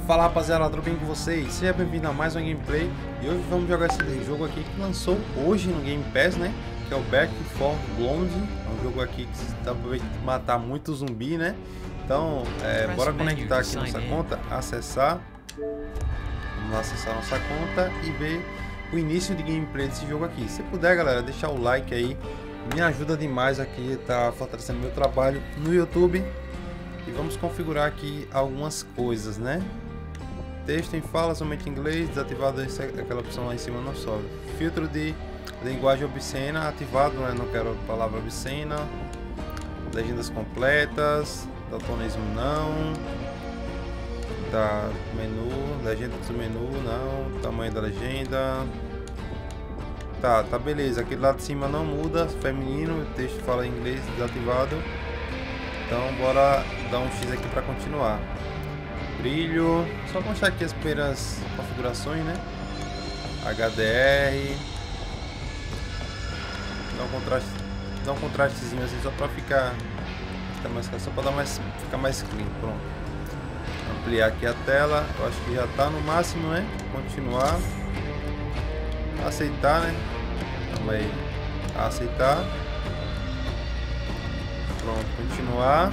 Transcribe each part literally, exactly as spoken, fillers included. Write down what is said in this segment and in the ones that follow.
Fala rapaziada, tudo bem com vocês? Seja bem-vindo a mais um gameplay. E hoje vamos jogar esse jogo aqui que lançou hoje no Game Pass, né? Que é o Back four Blood. É um jogo aqui que dá pra matar muito zumbi, né? Então, é, bora conectar aqui nossa conta, acessar. Vamos acessar nossa conta e ver o início de gameplay desse jogo aqui. Se puder, galera, deixar o like aí. Me ajuda demais aqui, tá fortalecendo meu trabalho no YouTube. E vamos configurar aqui algumas coisas, né? Texto em fala somente em inglês, desativado aquela opção lá em cima, não sobe. Filtro de linguagem obscena ativado, né? Não quero palavra obscena. Legendas completas, daltonismo não. Tá, menu, legenda do menu não, tamanho da legenda. Tá, tá beleza, aquele lado de cima não muda, feminino, o texto fala em inglês, desativado. Então bora dar um X aqui para continuar. Brilho, só mostrar aqui as primeiras configurações, né? H D R. Dá um contraste, dá um contrastezinho assim só para ficar, ficar mais, só para dar mais, ficar mais clean. Pronto. Ampliar aqui a tela, eu acho que já tá no máximo, né? Continuar. Aceitar, né? Vamos aí. Aceitar. Pronto, continuar.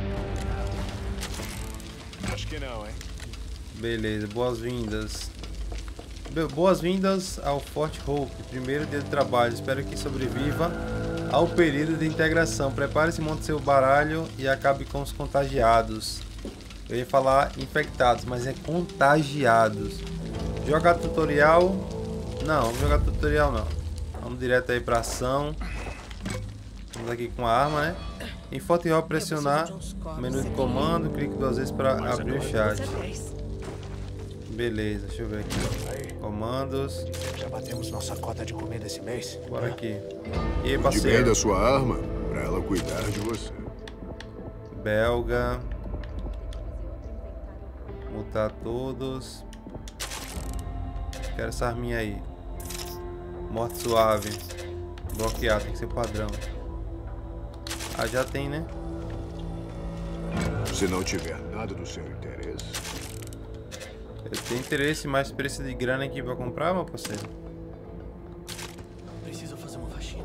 Acho que não, hein? Beleza, boas-vindas. Boas-vindas ao Fort Hope, primeiro dia de trabalho. Espero que sobreviva ao período de integração. Prepare-se, monte seu baralho e acabe com os contagiados. Eu ia falar infectados, mas é contagiados. Jogar tutorial. Não, vamos jogar tutorial não. Vamos direto aí pra ação. Vamos aqui com a arma, né? Em Forte Hop pressionar menu de comando, clique duas vezes para abrir o chat. Beleza, deixa eu ver aqui. Comandos. Já batemos nossa cota de comida esse mês. Bora aqui. E aí, Cuide bem parceiro? da sua arma para ela cuidar de você. Belga. Mutar todos. Quero essa arminha aí. Morte suave. Bloquear, tem que ser padrão. Ah, já tem, né? Se não tiver nada do seu interesse. Eu tenho interesse, mas precisa de grana aqui pra comprar, meu parceiro. Preciso fazer uma faxina.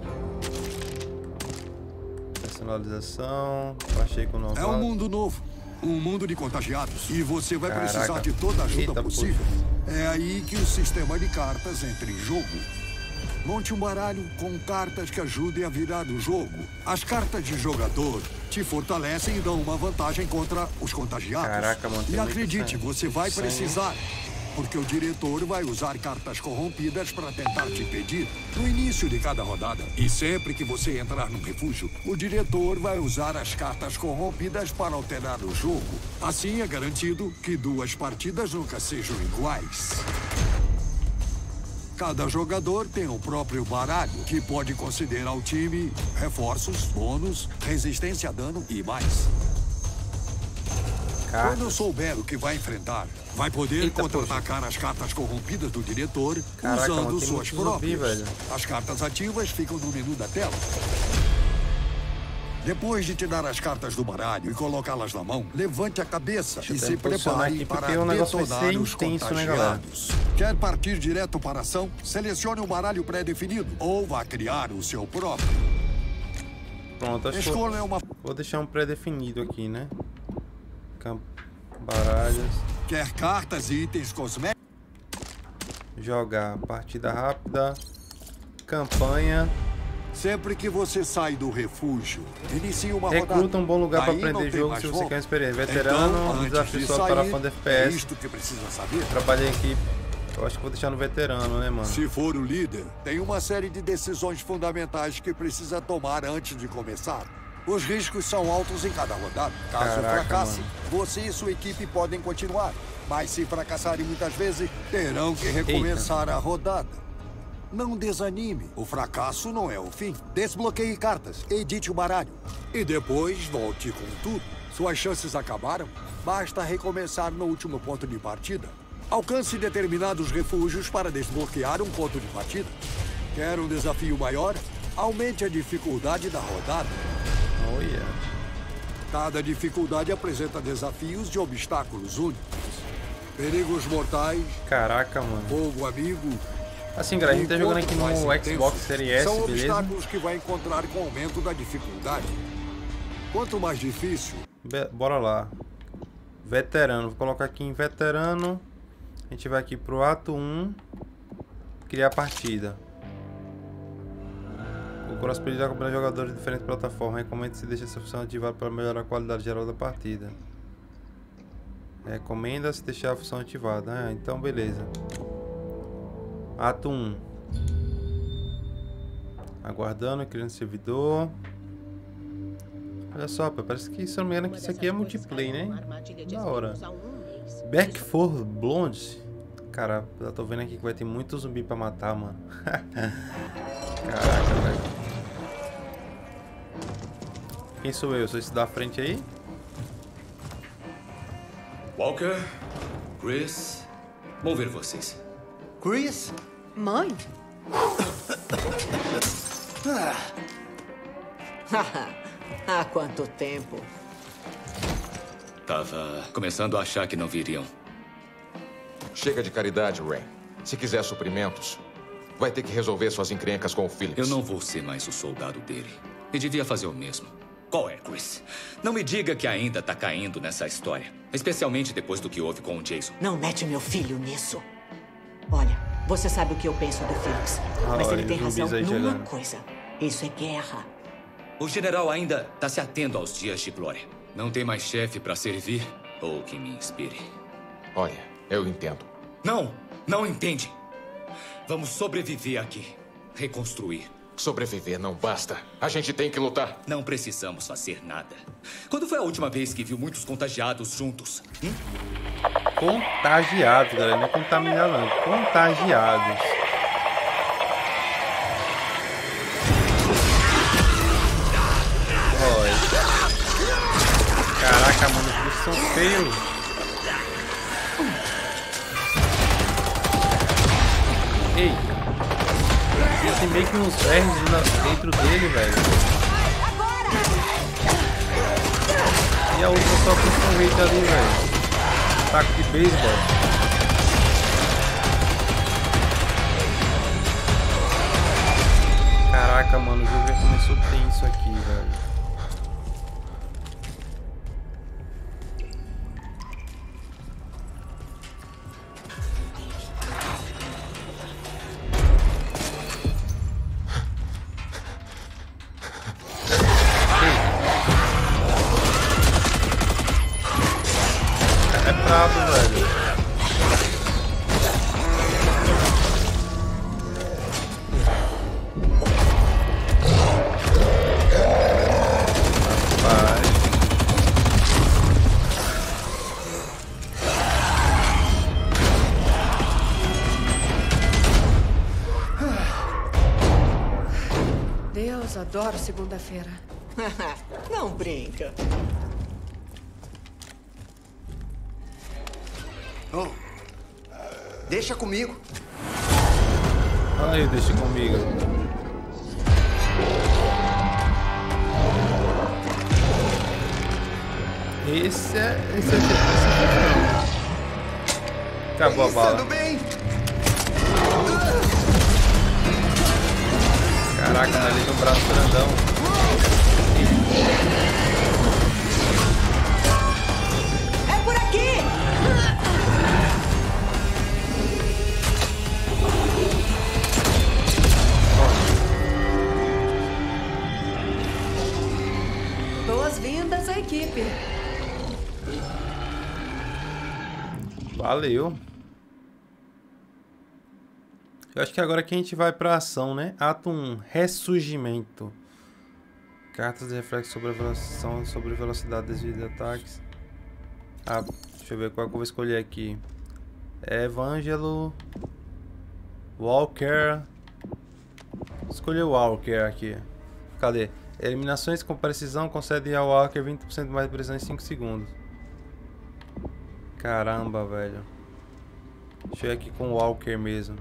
Personalização. Baixei com novo. É um mundo novo. Um mundo de contagiados. E você vai Caraca. precisar de toda a ajuda Eita, possível. É aí que o sistema de cartas entra em jogo. Monte um baralho com cartas que ajudem a virar o jogo. As cartas de jogador te fortalecem e dão uma vantagem contra os contagiados. Caraca, mano, tem e muito acredite, sangue. você vai Sangue. precisar. Porque o diretor vai usar cartas corrompidas para tentar te impedir no início de cada rodada. E sempre que você entrar no refúgio, o diretor vai usar as cartas corrompidas para alterar o jogo. Assim é garantido que duas partidas nunca sejam iguais. Cada jogador tem o próprio baralho, que pode conceder ao time reforços, bônus, resistência a dano e mais. Cartas. Quando souber o que vai enfrentar, vai poder Eita, contra-atacar as cartas corrompidas do diretor Caraca, usando mano, tem suas muito zumbi, próprias. velho. As cartas ativas ficam no menu da tela. Depois de tirar as cartas do baralho e colocá-las na mão, levante a cabeça Deixa eu e até se me posicionar prepare aqui, para porque o negócio vai detonar ser os intenso, né, galera? contagiados. Quer partir direto para a ação? Selecione um baralho pré-definido ou vá criar o seu próprio. Pronto, acho que vou, Escolha uma... vou deixar um pré-definido aqui, né? Camp... Baralhos. Quer cartas e itens cosméticos? Jogar partida rápida. Campanha. Sempre que você sai do refúgio, inicie uma Recruta rodada. um bom lugar para Aí não aprender tem jogo mais se você volta. quer uma experiência. Veterano, Então, um antes desafio de só sair, para fã de F P é S. isto que precisa saber. Trabalhei aqui. Eu acho que vou deixar no veterano, né, mano? Se for o líder, tem uma série de decisões fundamentais que precisa tomar antes de começar. Os riscos são altos em cada rodada. Caso Caraca, fracasse, mano. você e sua equipe podem continuar. Mas se fracassarem muitas vezes, terão que recomeçar a rodada. Não desanime. O fracasso não é o fim. Desbloqueie cartas, edite o baralho. E depois volte com tudo. Suas chances acabaram? Basta recomeçar no último ponto de partida. Alcance determinados refúgios para desbloquear um ponto de partida. Quer um desafio maior? Aumente a dificuldade da rodada. Oh, yeah. Cada dificuldade apresenta desafios de obstáculos únicos. Perigos mortais. Caraca, mano. Fogo amigo. Assim, galera, a gente tá jogando aqui no Xbox Series S, são beleza? São obstáculos que vai encontrar com o aumento da dificuldade. Quanto mais difícil... Be bora lá. Veterano. Vou colocar aqui em veterano. A gente vai aqui pro ato um. Criar partida. O crossplay dá para jogadores de diferentes plataformas. Recomendo que se deixe essa função ativada para melhorar a qualidade geral da partida. Recomenda-se deixar a função ativada. Ah, então beleza. Ato um. Aguardando, criando servidor. Olha só, parece que, se não me engano, que isso aqui é multiplayer, né? Da hora. Back for Blonde. Cara, eu tô vendo aqui que vai ter muito zumbi pra matar, mano. Caraca, velho. Quem sou eu? Sou esse da frente aí? Walker, Chris, vou ver vocês. Chris? Mãe? Há quanto tempo? Tava começando a achar que não viriam. Chega de caridade, Rain. Se quiser suprimentos, vai ter que resolver suas encrencas com o Felix. Eu não vou ser mais o soldado dele. E devia fazer o mesmo. Qual é, Chris? Não me diga que ainda tá caindo nessa história. Especialmente depois do que houve com o Jason. Não mete meu filho nisso. Olha, você sabe o que eu penso do Felix. Ah, mas olha, ele tem razão aí numa chegando. coisa. Isso é guerra. O general ainda tá se atendo aos dias de glória. Não tem mais chefe pra servir ou que me inspire. Olha, eu entendo. Não, não entende. Vamos sobreviver aqui. Reconstruir. Sobreviver não basta. A gente tem que lutar. Não precisamos fazer nada. Quando foi a última vez que viu muitos contagiados juntos? Hum? Contagiados, galera. Não é contaminado, não. Contagiados. Olha. Caraca, mano, os bichos são feios. Ei. Tem meio que uns vermes dentro dele, velho. E a outra só com um jeito ali, velho. Taco de beisebol. Caraca, mano, o jogo já começou tenso aqui, velho. Velho. Rapaz. Deus, adoro segunda-feira. Não brinca. Oh, deixa comigo. Aí, deixa comigo. Esse é... Esse é... Acabou a bala. Bem? Caraca, mas ele tem um braço grandão. É por aqui! Boas-vindas à equipe. Valeu. Eu acho que agora que a gente vai pra ação, né? Ato um, ressurgimento. Cartas de reflexo sobre a velocidade, sobre velocidade, desvio de ataques. Ah, deixa eu ver qual que eu vou escolher aqui. Evangelo. Walker. Escolher o Walker aqui. Cadê? Eliminações com precisão concedem ao Walker vinte por cento mais de precisão em cinco segundos. Caramba, velho. Deixa eu ir aqui com o Walker mesmo.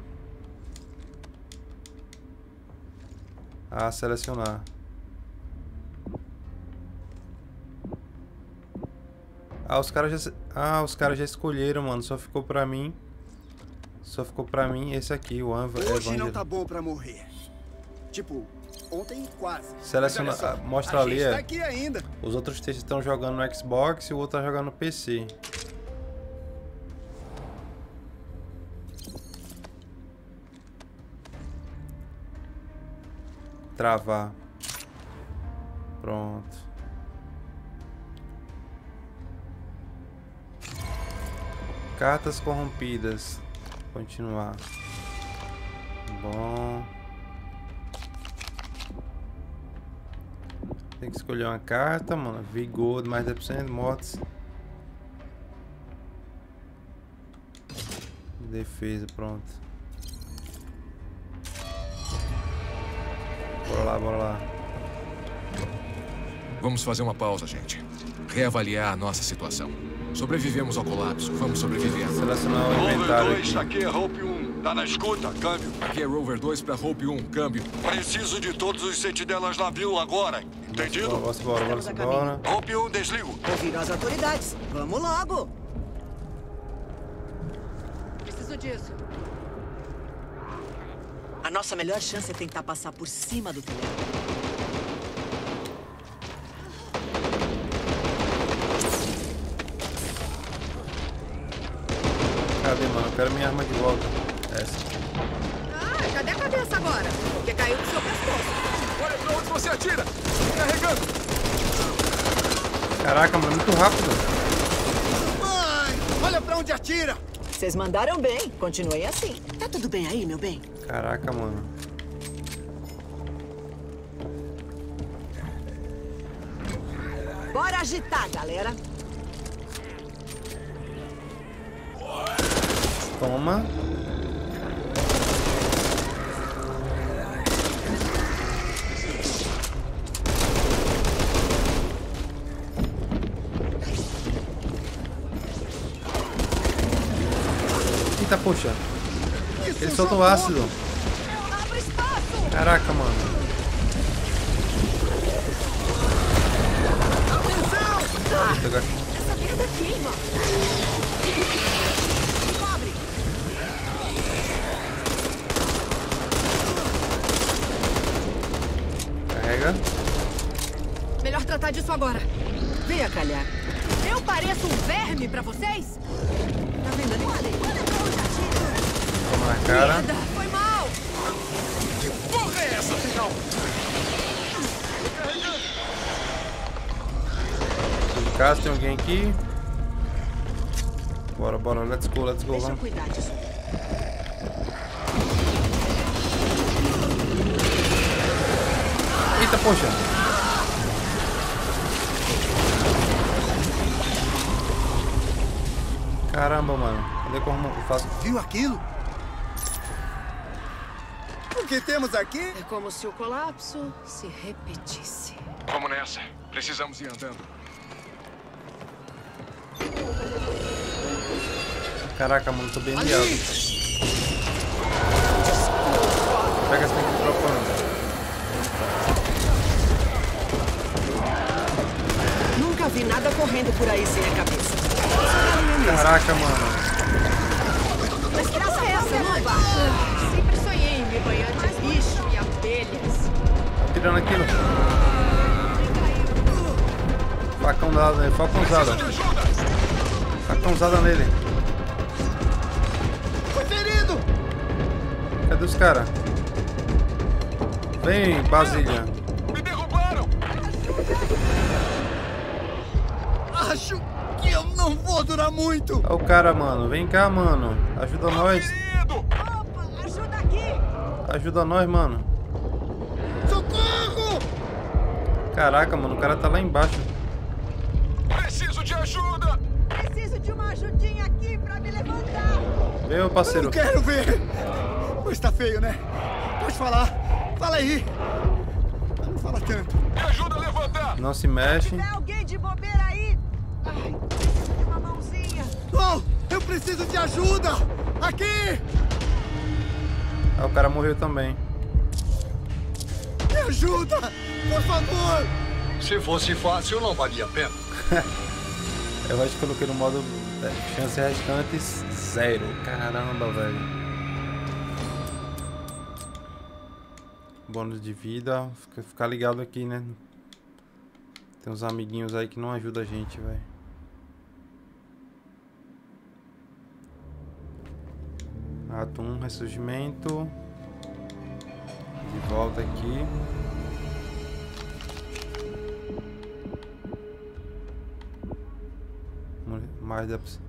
Ah, selecionar. Ah, os caras já... Ah, os caras já escolheram, mano. Só ficou pra mim. Só ficou pra mim esse aqui, o Anva. Hoje não tá bom pra morrer. Tipo, ontem quase. Seleciona... Só, mostra a ali, gente é. tá aqui ainda. Os outros textos estão jogando no Xbox e o outro tá jogando no P C. Travar. Pronto. Cartas corrompidas. Continuar. Bom. Tem que escolher uma carta, mano. Vigor, mais dez por cento. Mortes. Defesa, pronto. Bora lá, bora lá. Vamos fazer uma pausa, gente. Reavaliar a nossa situação. Sobrevivemos ao colapso. Vamos sobreviver. Selecionar o inventário aqui. Aqui é Hope um. Tá na escuta, câmbio. Aqui é Rover dois para Hope um, câmbio. Preciso de todos os sentinelas navio agora. Entendido? Bora, bora, bora, bora, bora. Hope um, desligo. Ouviram as autoridades. Vamos logo. Preciso disso. A nossa melhor chance é tentar passar por cima do telhado. Cadê, mano? Eu quero minha arma de volta. Essa. Ah, cadê a cabeça agora? Porque caiu do seu pescoço. Olha pra onde você atira! Carregando! Caraca, mano, muito rápido. Mãe, olha pra onde atira! Vocês mandaram bem. Continuem assim. Tá tudo bem aí, meu bem? Caraca, mano. Bora agitar, galera. Toma. Eita, poxa. Ele solta o ácido. Caraca, mano. Essa merda queima. Cobre. Carrega. Melhor tratar disso agora. Venha calhar. Eu pareço um verme pra vocês? Tá vendo ali? Olha pra onde atira. Toma na cara. Merda, foi mal. Que porra é essa, final? Em casa tem alguém aqui. Bora, bora, let's go, let's go. Deixa eu Vamos. cuidar disso. Eita, poxa. Caramba, mano. Cadê como eu faço? Viu aquilo? O que temos aqui? É como se o colapso se repetisse. Vamos nessa. Precisamos ir andando. Caraca, mano, tô bem liado. Pega essa aqui propaganda. Nunca vi nada correndo por aí sem a cabeça. Caraca, mano. Mas que raça é essa, nova? Sempre sonhei em me banhar de bicho e abelhas. Tá tirando aquilo. Facão dado nele, facão usada. Facão usada nele. Foi ferido! Cadê os caras? Vem, Basília. Me derrubaram! Acho que eu não vou durar muito! Olha o cara, mano. Vem cá, mano. Ajuda nós. Opa, ajuda aqui! Ajuda nós, mano. Socorro! Caraca, mano. O cara tá lá embaixo. Preciso de ajuda! Preciso de uma ajudinha aqui pra me levantar. Vem, meu parceiro. Eu quero ver! Mas tá feio, né? Pode falar! Fala aí! Não fala tanto. Me ajuda a levantar! Não se mexe. É alguém de bobeira aí? Ai, preciso de uma mãozinha. Oh! Eu preciso de ajuda! Aqui! Ah, o cara morreu também. Me ajuda! Por favor! Se fosse fácil, não valia a pena. Eu acho que coloquei no modo é, chance restantes zero. Caramba, velho. Bônus de vida. Fica, ficar ligado aqui, né? Tem uns amiguinhos aí que não ajudam a gente, velho. Ato um, ressurgimento. De volta aqui. Mais dá pra...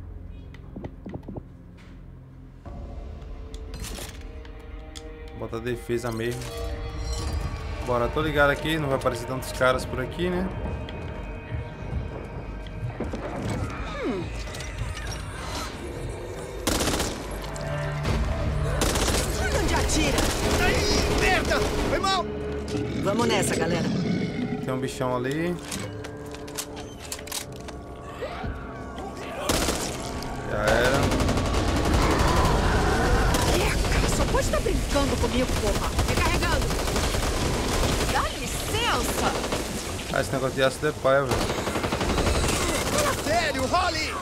Bota a defesa mesmo. Bora, tô ligado aqui. Não vai aparecer tantos caras por aqui, né? Hum. Onde atira? Ai, merda! Foi mal! Vamos nessa, galera. Tem um bichão ali. Já era. É, só pode estar brincando comigo, porra. Recarregando. Dá licença. Ah, esse negócio de ácido é paia, velho. Sério, Holly!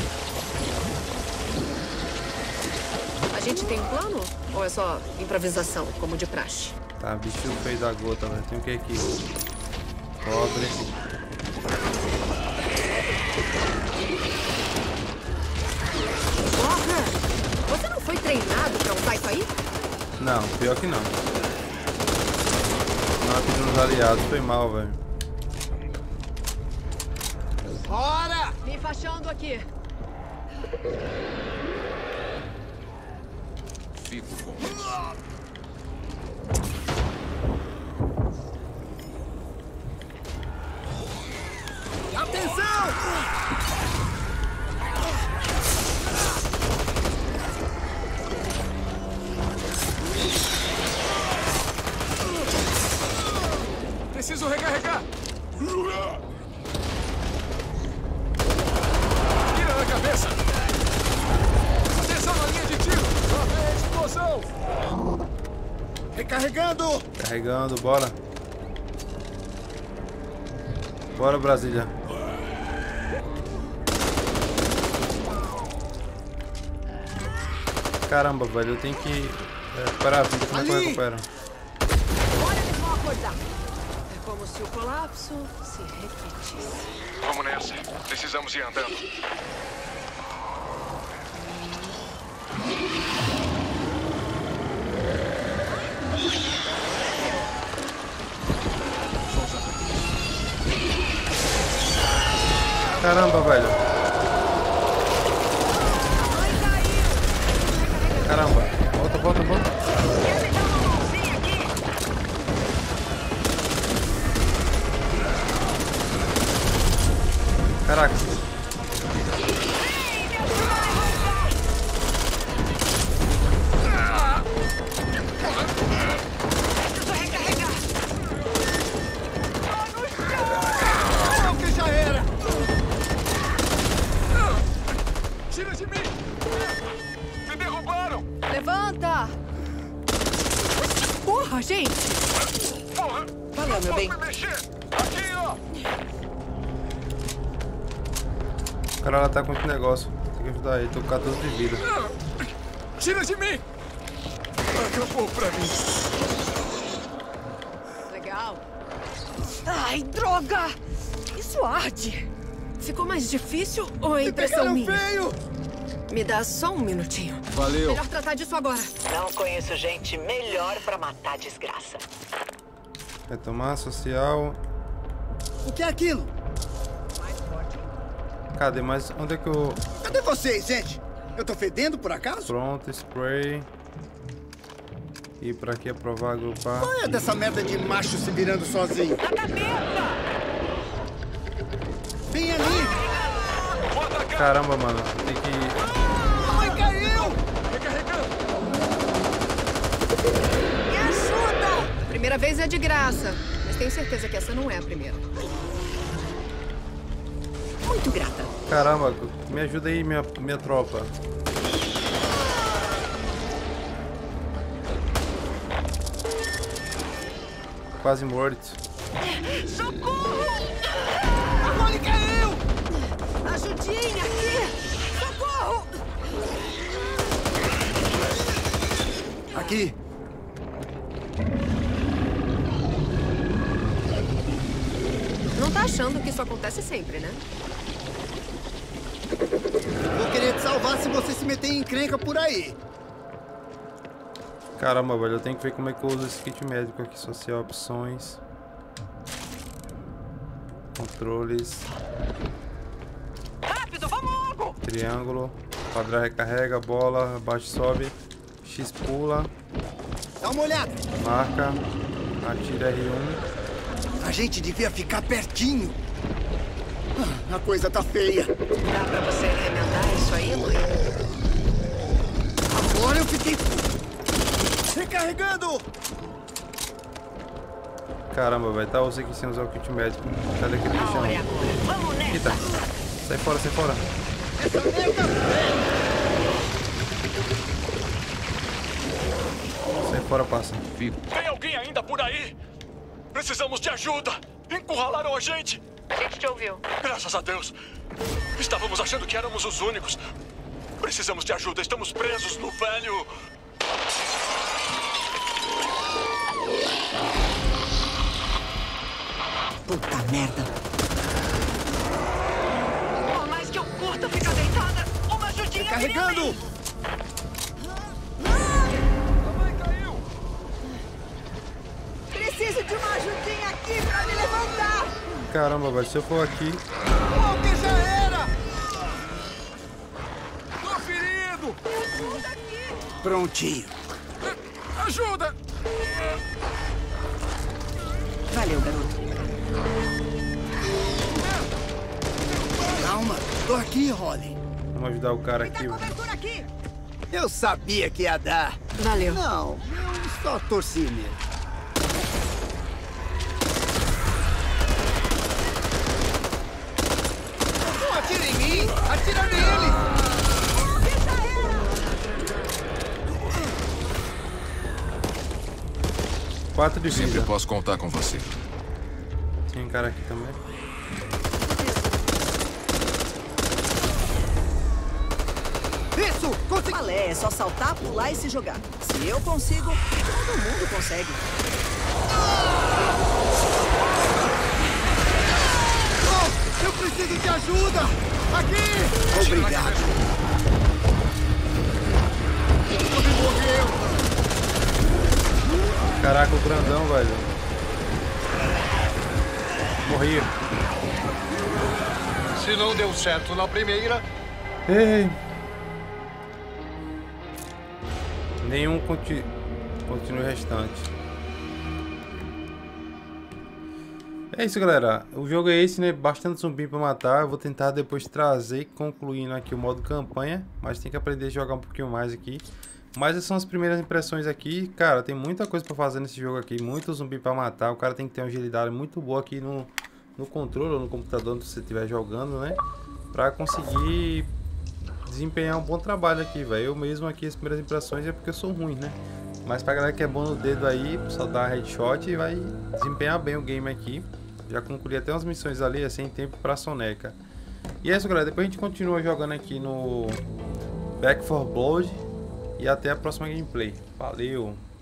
A gente tem um plano? Ou é só improvisação, como de praxe? Tá, bicho feio da gota, velho. Tem o que aqui? Cobre. Você não foi treinado pra usar isso aí? Não, pior que não. Não atirando nos aliados, foi mal, velho. Bora! Me enfaixando aqui. Fico com isso. Atenção! Preciso recarregar. Tira na cabeça. Atenção na linha de tiro. Lá vem a explosão. Recarregando! Carregando, bora. Bora, Brasília. Caramba, velho, eu tenho que é, recuperar a vida. Como é que eu recupero? Olha, eles vão acordar. É como se o colapso se repetisse. Vamos nessa. Precisamos ir andando. Caramba, velho. Caramba. Volta, volta, volta. Caraca. Não, que já era! Tira de mim! Me derrubaram! Levanta! Porra, gente! Porra! Valeu, meu bem. Me mexer! Aqui, ó! O cara lá tá com esse negócio. Tem que ajudar ele. Tô com quatorze de vida. Tira de mim! Acabou pra mim. Legal. Ai, droga! Isso arde! Ficou mais difícil ou é impressão minha? Feio! Me dá só um minutinho. Valeu. Melhor tratar disso agora. Não conheço gente melhor pra matar desgraça. Retomar social. O que é aquilo? Cadê? Mas onde é que eu... Cadê vocês, gente? Eu tô fedendo por acaso? Pronto, spray. E pra aqui aprovar, agrupar. Qual é dessa merda de macho se virando sozinho? Na cabeça! Vem ali! Caramba, mano. Tem que... Ai, caiu! Recarregando! Me ajuda! Primeira vez é de graça. Mas tenho certeza que essa não é a primeira. Muito grata. Caramba, me ajuda aí, minha, minha tropa. Quase morto. Socorro! A Molly caiu! ajudinha aqui! Socorro! Aqui. Não tá achando que isso acontece sempre, né? Vou querer te salvar se você se meter em encrenca por aí. Caramba, velho, eu tenho que ver como é que eu uso esse kit médico aqui. Social, opções. Controles. Rápido, vamos logo! Triângulo. Quadrado recarrega, bola, baixo sobe. X pula. Dá uma olhada. Marca. Atira R um. A gente devia ficar pertinho. Ah, a coisa tá feia. Dá pra você remendar isso aí, mãe? Agora eu fiquei... Recarregando! Caramba, vai tá você aqui sem usar o kit médico. Cadê aquele bichão? Olha agora, vamos nessa! Eita! Sai fora, sai fora! Essa merda! Sai fora, passa. Tem alguém ainda por aí? Precisamos de ajuda! Encurralaram a gente! A gente te ouviu. Graças a Deus! Estávamos achando que éramos os únicos. Precisamos de ajuda, estamos presos no velho... Puta merda. Por mais que eu curta ficar deitada, uma ajudinha... Carregando! Preciso de uma ajudinha aqui pra me levantar! Caramba, velho, se eu for aqui... Walker já era! Tô ferido! Prontinho. Ajuda! Valeu, garoto. Calma, tô aqui, Holly. Vamos ajudar o cara aqui, velho. Aqui. Eu sabia que ia dar. Valeu. Não, eu só torci mesmo. Não atira em mim! Atira nele! Quatro de Sempre vida. posso contar com você. Tem um cara aqui também. Isso! Consegui! Balé, é só saltar, pular e se jogar. Se eu consigo, todo mundo consegue. Oh, eu preciso de ajuda! Aqui! Obrigado. Ele morreu! Caraca, o grandão, velho. Morri. Se não deu certo na primeira... Ei. Nenhum conti... continue restante. É isso, galera. O jogo é esse, né? Bastante zumbi pra matar. Eu vou tentar depois trazer, concluindo aqui o modo campanha. Mas tem que aprender a jogar um pouquinho mais aqui. Mas essas são as primeiras impressões aqui. Cara, tem muita coisa pra fazer nesse jogo aqui. Muito zumbi pra matar. O cara tem que ter uma agilidade muito boa aqui no, no controle ou no computador, se você estiver jogando, né? Pra conseguir desempenhar um bom trabalho aqui, velho. Eu mesmo aqui, as primeiras impressões é porque eu sou ruim, né? Mas pra galera que é bom no dedo aí, só dar headshot e vai desempenhar bem o game aqui. Já concluí até umas missões ali, é sem tempo pra soneca. E é isso, galera. Depois a gente continua jogando aqui no Back four Blood. E até a próxima gameplay. Valeu!